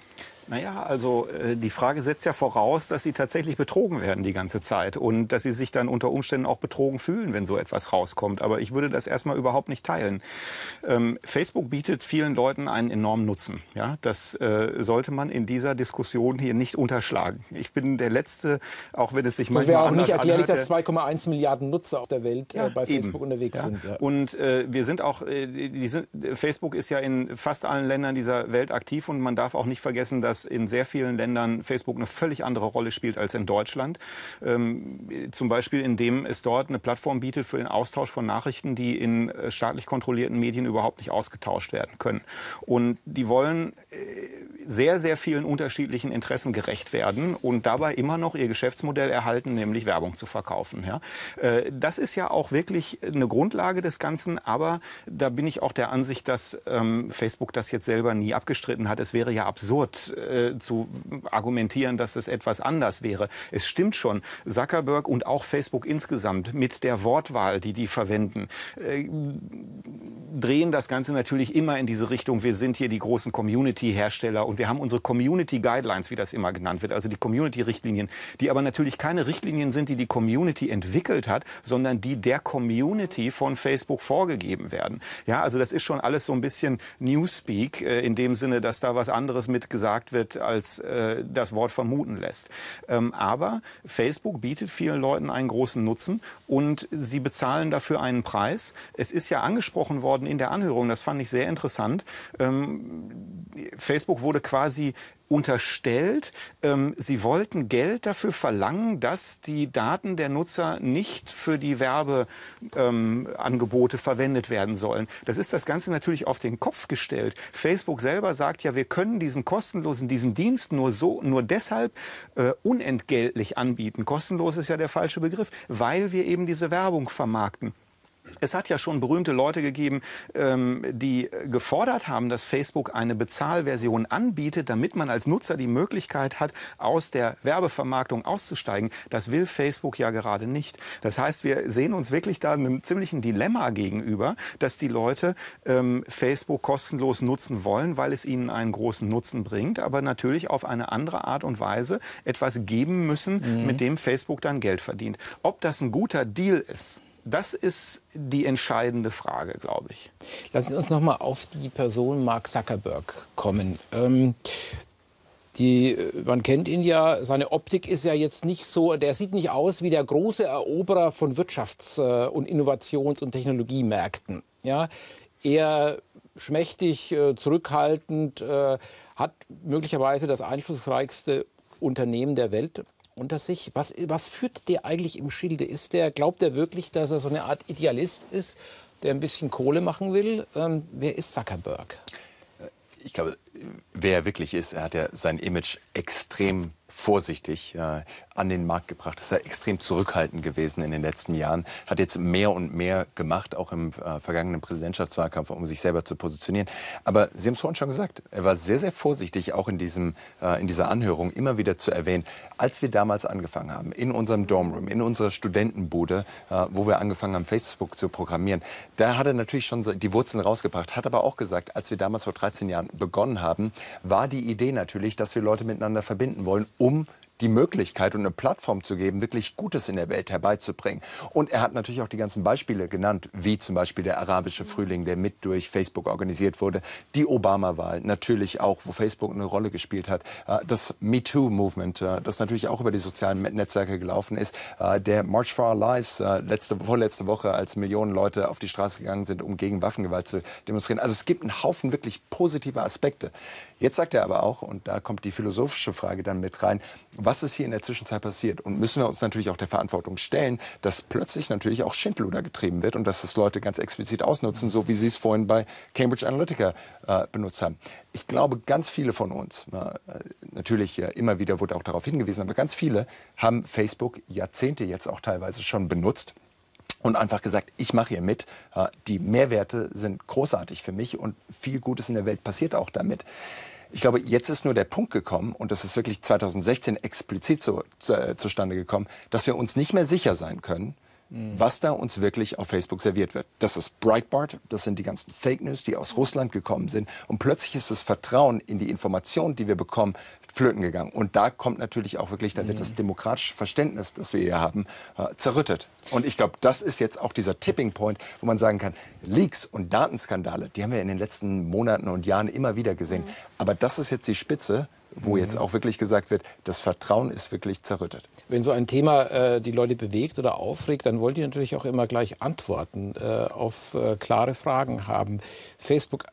Naja, also äh, die Frage setzt ja voraus, dass sie tatsächlich betrogen werden die ganze Zeit und dass sie sich dann unter Umständen auch betrogen fühlen, wenn so etwas rauskommt. Aber ich würde das erstmal überhaupt nicht teilen. Ähm, Facebook bietet vielen Leuten einen enormen Nutzen. Ja? Das äh, sollte man in dieser Diskussion hier nicht unterschlagen. Ich bin der Letzte, auch wenn es sich manchmal das wäre auch anders nicht erklärlich, anhört, dass zwei Komma eins Milliarden Nutzer auf der Welt ja, äh, bei Facebook eben. unterwegs ja. sind. Ja. Und äh, wir sind auch, äh, die sind, Facebook ist ja in fast allen Ländern dieser Welt aktiv und man darf auch nicht vergessen, dass in sehr vielen Ländern Facebook eine völlig andere Rolle spielt als in Deutschland. Ähm, zum Beispiel, indem es dort eine Plattform bietet für den Austausch von Nachrichten, die in äh, staatlich kontrollierten Medien überhaupt nicht ausgetauscht werden können. Und die wollen äh, sehr, sehr vielen unterschiedlichen Interessen gerecht werden und dabei immer noch ihr Geschäftsmodell erhalten, nämlich Werbung zu verkaufen. Ja? Äh, das ist ja auch wirklich eine Grundlage des Ganzen, aber da bin ich auch der Ansicht, dass ähm, Facebook das jetzt selber nie abgestritten hat. Es wäre ja absurd äh, zu argumentieren, dass es etwas anders wäre. Es stimmt schon, Zuckerberg und auch Facebook insgesamt mit der Wortwahl, die die verwenden, äh, drehen das Ganze natürlich immer in diese Richtung, wir sind hier die großen Community-Hersteller und wir haben unsere Community-Guidelines, wie das immer genannt wird, also die Community-Richtlinien, die aber natürlich keine Richtlinien sind, die die Community entwickelt hat, sondern die der Community von Facebook vorgegeben werden. Ja, also das ist schon alles so ein bisschen Newspeak, äh, in dem Sinne, dass da was anderes mit gesagt wird, als äh, das Wort vermuten lässt. Ähm, aber Facebook bietet vielen Leuten einen großen Nutzen und sie bezahlen dafür einen Preis. Es ist ja angesprochen worden in der Anhörung, das fand ich sehr interessant. Ähm, Facebook wurde quasi unterstellt, ähm, sie wollten Geld dafür verlangen, dass die Daten der Nutzer nicht für die Werbeangebote ähm, verwendet werden sollen. Das ist das Ganze natürlich auf den Kopf gestellt. Facebook selber sagt ja, wir können diesen kostenlosen, diesen Dienst nur so, nur deshalb äh, unentgeltlich anbieten. Kostenlos ist ja der falsche Begriff, weil wir eben diese Werbung vermarkten. Es hat ja schon berühmte Leute gegeben, ähm, die gefordert haben, dass Facebook eine Bezahlversion anbietet, damit man als Nutzer die Möglichkeit hat, aus der Werbevermarktung auszusteigen. Das will Facebook ja gerade nicht. Das heißt, wir sehen uns wirklich da einem ziemlichen Dilemma gegenüber, dass die Leute ähm, Facebook kostenlos nutzen wollen, weil es ihnen einen großen Nutzen bringt, aber natürlich auf eine andere Art und Weise etwas geben müssen, mhm. mit dem Facebook dann Geld verdient. Ob das ein guter Deal ist, das ist die entscheidende Frage, glaube ich. Lassen Sie uns noch mal auf die Person Mark Zuckerberg kommen. Ähm, die, man kennt ihn ja, seine Optik ist ja jetzt nicht so, der sieht nicht aus wie der große Eroberer von Wirtschafts- und Innovations- und Technologiemärkten. Ja, eher schmächtig, zurückhaltend, hat möglicherweise das einflussreichste Unternehmen der Welt unter sich. Was, was führt der eigentlich im Schilde? Ist der, glaubt er wirklich, dass er so eine Art Idealist ist, der ein bisschen Kohle machen will? Ähm, wer ist Zuckerberg? Ich glaube, wer er wirklich ist, er hat ja sein Image extrem vorsichtig äh, an den Markt gebracht. Ist er extrem zurückhaltend gewesen in den letzten Jahren. Hat jetzt mehr und mehr gemacht, auch im äh, vergangenen Präsidentschaftswahlkampf, um sich selber zu positionieren. Aber Sie haben es vorhin schon gesagt, er war sehr, sehr vorsichtig, auch in, diesem, äh, in dieser Anhörung immer wieder zu erwähnen, als wir damals angefangen haben, in unserem Dormroom, in unserer Studentenbude, äh, wo wir angefangen haben, Facebook zu programmieren, da hat er natürlich schon die Wurzeln rausgebracht, hat aber auch gesagt, als wir damals vor dreizehn Jahren begonnen haben, war die Idee natürlich, dass wir Leute miteinander verbinden wollen, um die Möglichkeit und eine Plattform zu geben, wirklich Gutes in der Welt herbeizubringen. Und er hat natürlich auch die ganzen Beispiele genannt, wie zum Beispiel der arabische Frühling, der mit durch Facebook organisiert wurde, die Obama-Wahl natürlich auch, wo Facebook eine Rolle gespielt hat, das MeToo-Movement, das natürlich auch über die sozialen Netzwerke gelaufen ist, der March for Our Lives, letzte, vorletzte Woche, als Millionen Leute auf die Straße gegangen sind, um gegen Waffengewalt zu demonstrieren. Also es gibt einen Haufen wirklich positiver Aspekte. Jetzt sagt er aber auch, und da kommt die philosophische Frage dann mit rein, was ist hier in der Zwischenzeit passiert? Und müssen wir uns natürlich auch der Verantwortung stellen, dass plötzlich natürlich auch Schindluder getrieben wird und dass das Leute ganz explizit ausnutzen, so wie Sie es vorhin bei Cambridge Analytica äh, benutzt haben. Ich glaube, ganz viele von uns, äh, natürlich äh, immer wieder wurde auch darauf hingewiesen, aber ganz viele haben Facebook Jahrzehnte jetzt auch teilweise schon benutzt. Und einfach gesagt, ich mache hier mit, die Mehrwerte sind großartig für mich und viel Gutes in der Welt passiert auch damit. Ich glaube, jetzt ist nur der Punkt gekommen, und das ist wirklich zwanzig sechzehn explizit so, zu, äh, zustande gekommen, dass wir uns nicht mehr sicher sein können, was da uns wirklich auf Facebook serviert wird. Das ist Breitbart, das sind die ganzen Fake News, die aus Russland gekommen sind. Und plötzlich ist das Vertrauen in die Informationen, die wir bekommen, flöten gegangen. Und da kommt natürlich auch wirklich, da wird das demokratische Verständnis, das wir hier haben, äh, zerrüttet. Und ich glaube, das ist jetzt auch dieser Tipping Point, wo man sagen kann, Leaks und Datenskandale, die haben wir in den letzten Monaten und Jahren immer wieder gesehen. Mhm. Aber das ist jetzt die Spitze, wo jetzt auch wirklich gesagt wird, das Vertrauen ist wirklich zerrüttet. Wenn so ein Thema äh, die Leute bewegt oder aufregt, dann wollt ihr natürlich auch immer gleich Antworten äh, auf äh, klare Fragen haben. Facebook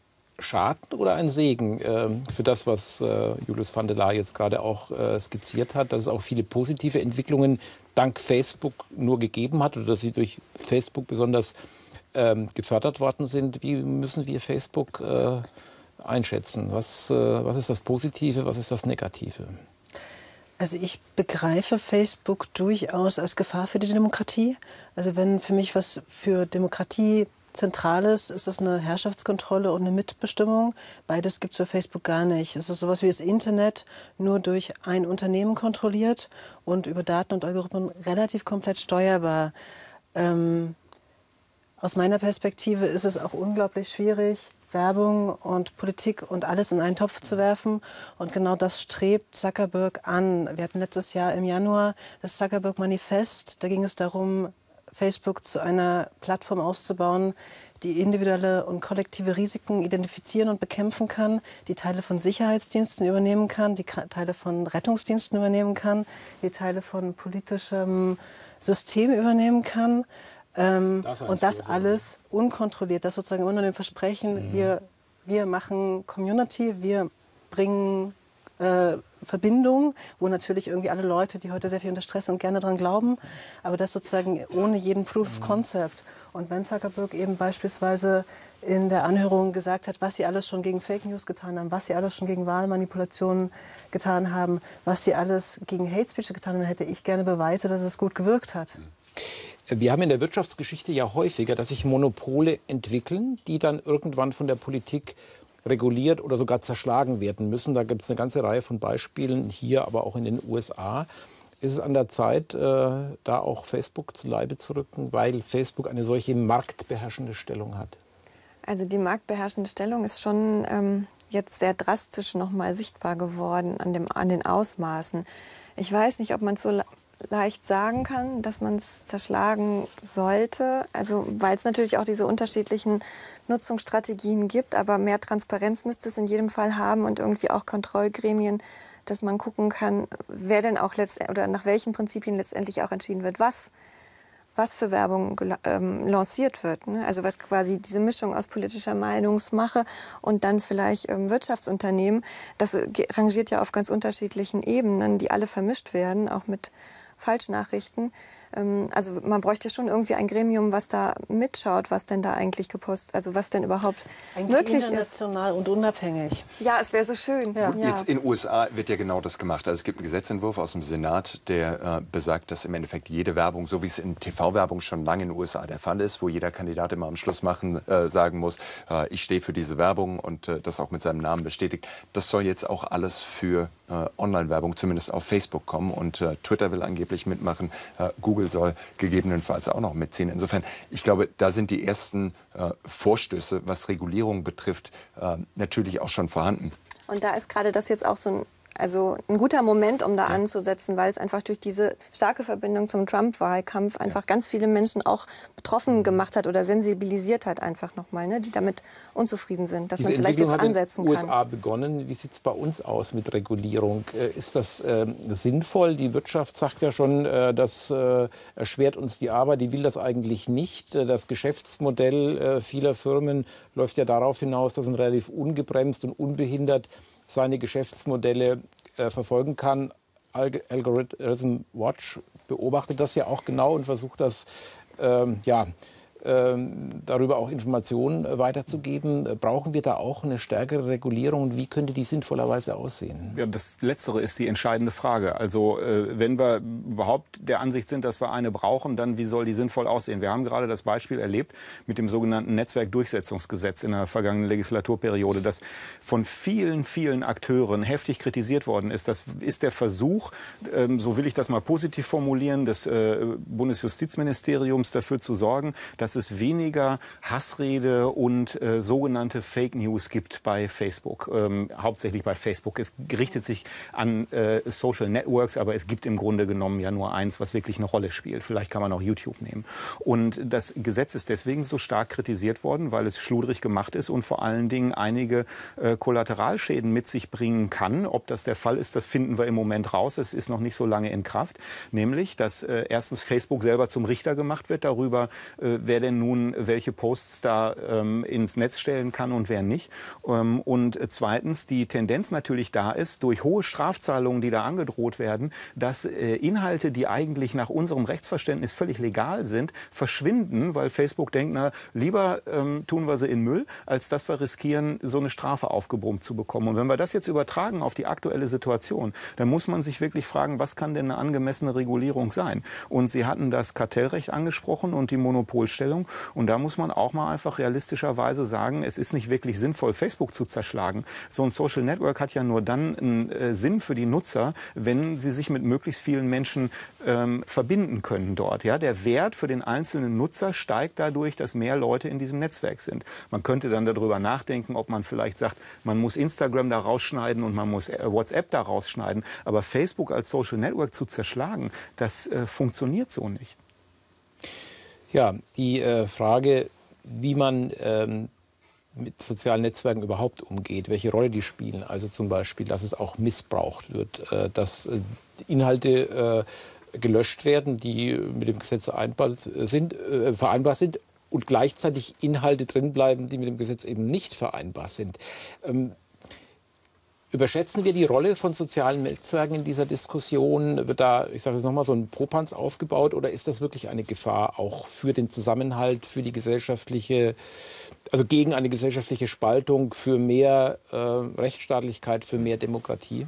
Schaden oder ein Segen äh, für das, was äh, Julius van der Laar jetzt gerade auch äh, skizziert hat, dass es auch viele positive Entwicklungen dank Facebook nur gegeben hat oder dass sie durch Facebook besonders ähm, gefördert worden sind. Wie müssen wir Facebook äh, einschätzen? Was, äh, was ist das Positive, was ist das Negative? Also ich begreife Facebook durchaus als Gefahr für die Demokratie. Also wenn für mich was für Demokratie Zentrales ist es eine Herrschaftskontrolle und eine Mitbestimmung. Beides gibt es für Facebook gar nicht. Es ist sowas wie das Internet, nur durch ein Unternehmen kontrolliert und über Daten und Algorithmen relativ komplett steuerbar. Ähm, aus meiner Perspektive ist es auch unglaublich schwierig, Werbung und Politik und alles in einen Topf zu werfen. Und genau das strebt Zuckerberg an. Wir hatten letztes Jahr im Januar das Zuckerberg-Manifest. Da ging es darum, Facebook zu einer Plattform auszubauen, die individuelle und kollektive Risiken identifizieren und bekämpfen kann, die Teile von Sicherheitsdiensten übernehmen kann, die Teile von Rettungsdiensten übernehmen kann, die Teile von politischem System übernehmen kann. Ähm, das und das alles unkontrolliert. Das sozusagen immer nur dem Versprechen, mhm. wir, wir machen Community, wir bringen äh, Verbindung, wo natürlich irgendwie alle Leute, die heute sehr viel unter Stress sind, gerne dran glauben, aber das sozusagen ohne jeden Proof of Concept. Und wenn Zuckerberg eben beispielsweise in der Anhörung gesagt hat, was sie alles schon gegen Fake News getan haben, was sie alles schon gegen Wahlmanipulationen getan haben, was sie alles gegen Hate Speech getan haben, dann hätte ich gerne Beweise, dass es gut gewirkt hat. Wir haben in der Wirtschaftsgeschichte ja häufiger, dass sich Monopole entwickeln, die dann irgendwann von der Politik reguliert oder sogar zerschlagen werden müssen. Da gibt es eine ganze Reihe von Beispielen, hier, aber auch in den U S A. Ist es an der Zeit, äh, da auch Facebook zu Leibe zu rücken, weil Facebook eine solche marktbeherrschende Stellung hat? Also die marktbeherrschende Stellung ist schon ähm, jetzt sehr drastisch noch mal sichtbar geworden an, dem, an den Ausmaßen. Ich weiß nicht, ob man es so le leicht sagen kann, dass man es zerschlagen sollte. Also weil es natürlich auch diese unterschiedlichen Nutzungsstrategien gibt, aber mehr Transparenz müsste es in jedem Fall haben und irgendwie auch Kontrollgremien, dass man gucken kann, wer denn auch letztendlich oder nach welchen Prinzipien letztendlich auch entschieden wird, was, was für Werbung ähm, lanciert wird. Ne? Also was quasi diese Mischung aus politischer Meinungsmache und dann vielleicht ähm, Wirtschaftsunternehmen, das rangiert ja auf ganz unterschiedlichen Ebenen, die alle vermischt werden, auch mit Falschnachrichten. Also man bräuchte schon irgendwie ein Gremium, was da mitschaut, was denn da eigentlich gepostet, also was denn überhaupt eigentlich möglich international ist. Und unabhängig. Ja, es wäre so schön. Ja. Ja. Jetzt in den U S A wird ja genau das gemacht. Also es gibt einen Gesetzentwurf aus dem Senat, der äh, besagt, dass im Endeffekt jede Werbung, so wie es in T V-Werbung schon lange in den U S A der Fall ist, wo jeder Kandidat immer am Schluss machen, äh, sagen muss, äh, ich stehe für diese Werbung und äh, das auch mit seinem Namen bestätigt. Das soll jetzt auch alles für äh, Online-Werbung, zumindest auf Facebook kommen. Und äh, Twitter will angeblich mitmachen, äh, Google soll gegebenenfalls auch noch mitziehen. Insofern, ich glaube, da sind die ersten äh, Vorstöße, was Regulierung betrifft, äh, natürlich auch schon vorhanden. Und da ist gerade das jetzt auch so ein, also ein guter Moment, um da ja. anzusetzen, weil es einfach durch diese starke Verbindung zum Trump-Wahlkampf einfach ja. ganz viele Menschen auch betroffen gemacht hat oder sensibilisiert hat einfach nochmal, ne, die damit unzufrieden sind, dass Diese man vielleicht Entwicklung jetzt ansetzen kann. kann. In den U S A begonnen. Wie sieht es bei uns aus mit Regulierung? Ist das äh, sinnvoll? Die Wirtschaft sagt ja schon, äh, das äh, erschwert uns die Arbeit. Die will das eigentlich nicht. Das Geschäftsmodell äh, vieler Firmen läuft ja darauf hinaus, dass man relativ ungebremst und unbehindert seine Geschäftsmodelle äh, verfolgen kann. Alg Algorithm Watch beobachtet das ja auch genau und versucht das ähm, ja, darüber auch Informationen weiterzugeben. Brauchen wir da auch eine stärkere Regulierung und wie könnte die sinnvollerweise aussehen? Ja, das Letztere ist die entscheidende Frage. Also äh, wenn wir überhaupt der Ansicht sind, dass wir eine brauchen, dann wie soll die sinnvoll aussehen? Wir haben gerade das Beispiel erlebt mit dem sogenannten Netzwerkdurchsetzungsgesetz in der vergangenen Legislaturperiode, das von vielen, vielen Akteuren heftig kritisiert worden ist. Das ist der Versuch, ähm, so will ich das mal positiv formulieren, des äh, Bundesjustizministeriums dafür zu sorgen, dass dass es weniger Hassrede und äh, sogenannte Fake News gibt bei Facebook. Ähm, hauptsächlich bei Facebook. Es richtet sich an äh, Social Networks, aber es gibt im Grunde genommen ja nur eins, was wirklich eine Rolle spielt. Vielleicht kann man auch YouTube nehmen. Und das Gesetz ist deswegen so stark kritisiert worden, weil es schludrig gemacht ist und vor allen Dingen einige äh, Kollateralschäden mit sich bringen kann. Ob das der Fall ist, das finden wir im Moment raus. Es ist noch nicht so lange in Kraft. Nämlich, dass äh, erstens Facebook selber zum Richter gemacht wird darüber, äh, wer denn nun welche Posts da ähm, ins Netz stellen kann und wer nicht. Ähm, und zweitens die Tendenz natürlich da ist, durch hohe Strafzahlungen, die da angedroht werden, dass äh, Inhalte, die eigentlich nach unserem Rechtsverständnis völlig legal sind, verschwinden, weil Facebook denkt, na, lieber ähm, tun wir sie in Müll, als dass wir riskieren, so eine Strafe aufgebrummt zu bekommen. Und wenn wir das jetzt übertragen auf die aktuelle Situation, dann muss man sich wirklich fragen, was kann denn eine angemessene Regulierung sein? Und Sie hatten das Kartellrecht angesprochen und die Monopolstellung. Und da muss man auch mal einfach realistischerweise sagen, es ist nicht wirklich sinnvoll, Facebook zu zerschlagen. So ein Social Network hat ja nur dann einen äh, Sinn für die Nutzer, wenn sie sich mit möglichst vielen Menschen ähm, verbinden können dort. Ja? Der Wert für den einzelnen Nutzer steigt dadurch, dass mehr Leute in diesem Netzwerk sind. Man könnte dann darüber nachdenken, ob man vielleicht sagt, man muss Instagram da rausschneiden und man muss WhatsApp da rausschneiden. Aber Facebook als Social Network zu zerschlagen, das äh, funktioniert so nicht. Ja, die äh, Frage, wie man ähm, mit sozialen Netzwerken überhaupt umgeht, welche Rolle die spielen, also zum Beispiel, dass es auch missbraucht wird, äh, dass äh, Inhalte äh, gelöscht werden, die mit dem Gesetz vereinbart sind, äh, vereinbar sind und gleichzeitig Inhalte drin bleiben, die mit dem Gesetz eben nicht vereinbar sind. Ähm, Überschätzen wir die Rolle von sozialen Netzwerken in dieser Diskussion? Wird da, ich sage jetzt nochmal, so ein Popanz aufgebaut oder ist das wirklich eine Gefahr auch für den Zusammenhalt, für die gesellschaftliche, also gegen eine gesellschaftliche Spaltung, für mehr äh, Rechtsstaatlichkeit, für mehr Demokratie?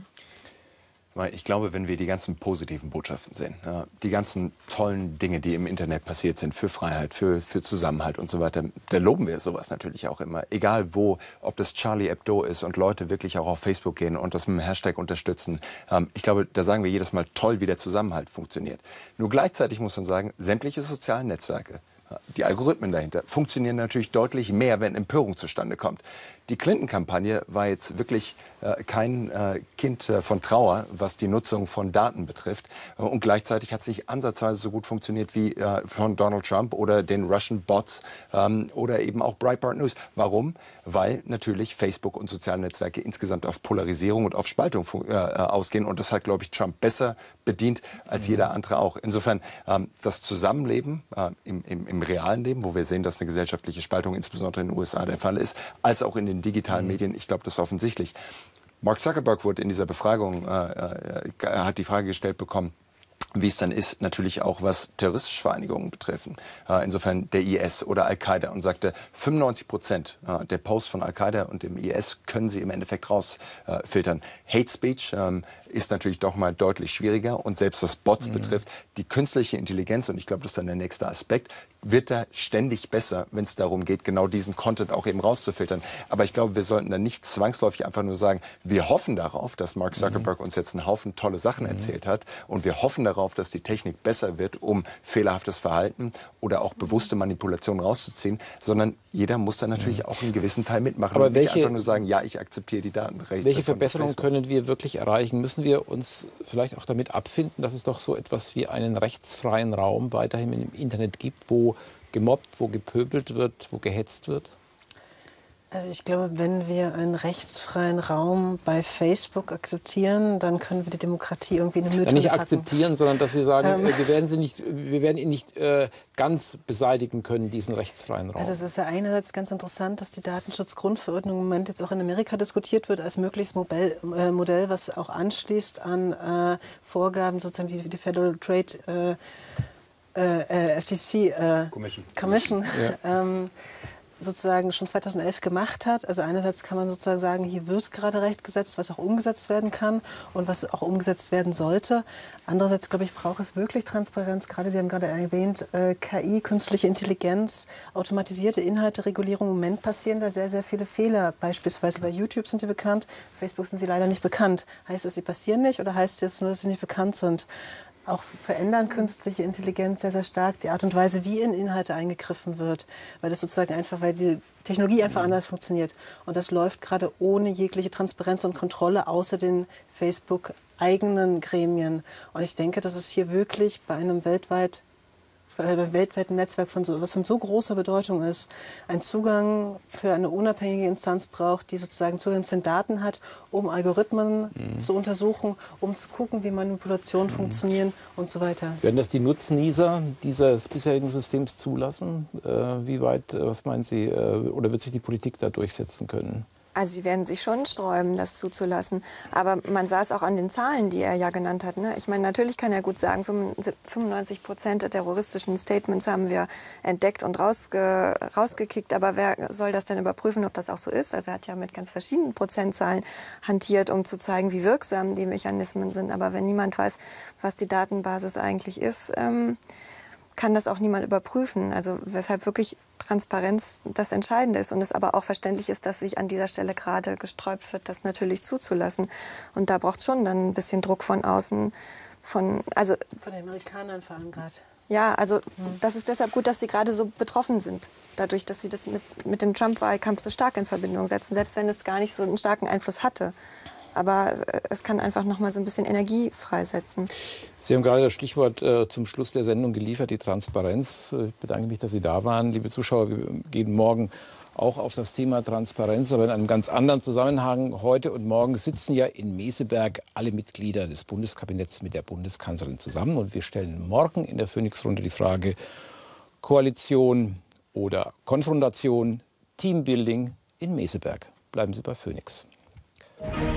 Ich glaube, wenn wir die ganzen positiven Botschaften sehen, die ganzen tollen Dinge, die im Internet passiert sind, für Freiheit, für, für Zusammenhalt und so weiter, da loben wir sowas natürlich auch immer. Egal wo, ob das Charlie Hebdo ist und Leute wirklich auch auf Facebook gehen und das mit dem Hashtag unterstützen. Ich glaube, da sagen wir jedes Mal toll, wie der Zusammenhalt funktioniert. Nur gleichzeitig muss man sagen, sämtliche sozialen Netzwerke, die Algorithmen dahinter, funktionieren natürlich deutlich mehr, wenn Empörung zustande kommt. Die Clinton-Kampagne war jetzt wirklich äh, kein äh, Kind äh, von Trauer, was die Nutzung von Daten betrifft. Äh, und gleichzeitig hat es nicht ansatzweise so gut funktioniert wie äh, von Donald Trump oder den Russian Bots ähm, oder eben auch Breitbart News. Warum? Weil natürlich Facebook und soziale Netzwerke insgesamt auf Polarisierung und auf Spaltung äh, ausgehen. Und das hat, glaube ich, Trump besser bedient als mhm. jeder andere auch. Insofern ähm, das Zusammenleben äh, im, im, im realen Leben, wo wir sehen, dass eine gesellschaftliche Spaltung insbesondere in den U S A der Fall ist, als auch in den digitalen Medien, ich glaube, das ist offensichtlich. Mark Zuckerberg wurde in dieser Befragung, äh, äh, hat die Frage gestellt bekommen, wie es dann ist, natürlich auch was terroristische Vereinigungen betreffen. Äh, insofern der I S oder Al-Qaida und sagte, fünfundneunzig Prozent äh, der Posts von Al-Qaida und dem I S können sie im Endeffekt rausfiltern. Äh, Hate Speech ähm, ist natürlich doch mal deutlich schwieriger und selbst was Bots mhm. betrifft, die künstliche Intelligenz, und ich glaube, das ist dann der nächste Aspekt, wird da ständig besser, wenn es darum geht, genau diesen Content auch eben rauszufiltern. Aber ich glaube, wir sollten dann nicht zwangsläufig einfach nur sagen, wir hoffen darauf, dass Mark Zuckerberg mhm. uns jetzt einen Haufen tolle Sachen mhm. erzählt hat und wir hoffen darauf, dass die Technik besser wird, um fehlerhaftes Verhalten oder auch bewusste Manipulation rauszuziehen, sondern jeder muss dann natürlich mhm. auch einen gewissen Teil mitmachen. Aber und welche, nicht einfach nur sagen, ja, ich akzeptiere die Datenrechte. Welche Verbesserungen können wir wirklich erreichen? Müssen wir uns vielleicht auch damit abfinden, dass es doch so etwas wie einen rechtsfreien Raum weiterhin im Internet gibt, wo gemobbt, wo gepöbelt wird, wo gehetzt wird? Also ich glaube, wenn wir einen rechtsfreien Raum bei Facebook akzeptieren, dann können wir die Demokratie irgendwie in eine Mülltonne ja, nicht packen. akzeptieren, sondern dass wir sagen, ähm. wir werden sie nicht, wir werden ihn nicht äh, ganz beseitigen können, diesen rechtsfreien Raum. Also es ist ja einerseits ganz interessant, dass die Datenschutzgrundverordnung im Moment jetzt auch in Amerika diskutiert wird als mögliches Modell, äh, Modell was auch anschließt an äh, Vorgaben, sozusagen die die Federal Trade äh, äh, F T C äh, Commission, Commission Ja. ähm, sozusagen schon zweitausendelf gemacht hat. Also einerseits kann man sozusagen sagen, hier wird gerade Recht gesetzt, was auch umgesetzt werden kann und was auch umgesetzt werden sollte. Andererseits, glaube ich, braucht es wirklich Transparenz. Gerade Sie haben gerade erwähnt, äh, K I, künstliche Intelligenz, automatisierte Inhalte, Regulierung. Im Moment passieren da sehr, sehr viele Fehler. Beispielsweise bei YouTube sind die bekannt, Facebook sind sie leider nicht bekannt. Heißt das, sie passieren nicht oder heißt das nur, dass sie nicht bekannt sind? Auch verändern künstliche Intelligenz sehr, sehr stark die Art und Weise, wie in Inhalte eingegriffen wird. Weil das sozusagen einfach, weil die Technologie einfach anders funktioniert. Und das läuft gerade ohne jegliche Transparenz und Kontrolle, außer den Facebook-eigenen Gremien. Und ich denke, dass es hier wirklich bei einem weltweit beim weltweiten Netzwerk, von so, was von so großer Bedeutung ist, ein Zugang für eine unabhängige Instanz braucht, die sozusagen Zugang zu den Daten hat, um Algorithmen mhm. zu untersuchen, um zu gucken, wie Manipulationen mhm. funktionieren und so weiter. Werden das die Nutznießer dieses bisherigen Systems zulassen? Äh, wie weit, äh, was meinen Sie, äh, oder wird sich die Politik da durchsetzen können? Also sie werden sich schon sträuben, das zuzulassen. Aber man sah es auch an den Zahlen, die er ja genannt hat. Ne? Ich meine, natürlich kann er gut sagen, fünfundneunzig Prozent der terroristischen Statements haben wir entdeckt und rausge rausgekickt. Aber wer soll das denn überprüfen, ob das auch so ist? Also er hat ja mit ganz verschiedenen Prozentzahlen hantiert, um zu zeigen, wie wirksam die Mechanismen sind. Aber wenn niemand weiß, was die Datenbasis eigentlich ist, ähm, kann das auch niemand überprüfen. Also weshalb wirklich Transparenz das Entscheidende ist und es aber auch verständlich ist, dass sich an dieser Stelle gerade gesträubt wird, das natürlich zuzulassen. Und da braucht es schon dann ein bisschen Druck von außen. Von, also, von den Amerikanern vor allem gerade. Ja, also hm. das ist deshalb gut, dass sie gerade so betroffen sind. Dadurch, dass sie das mit, mit dem Trump-Wahlkampf so stark in Verbindung setzen, selbst wenn es gar nicht so einen starken Einfluss hatte. Aber es kann einfach noch mal so ein bisschen Energie freisetzen. Sie haben gerade das Stichwort äh, zum Schluss der Sendung geliefert, die Transparenz. Ich bedanke mich, dass Sie da waren. Liebe Zuschauer, wir gehen morgen auch auf das Thema Transparenz, aber in einem ganz anderen Zusammenhang. Heute und morgen sitzen ja in Meseberg alle Mitglieder des Bundeskabinetts mit der Bundeskanzlerin zusammen. Und wir stellen morgen in der Phoenix-Runde die Frage, Koalition oder Konfrontation, Teambuilding in Meseberg. Bleiben Sie bei Phoenix.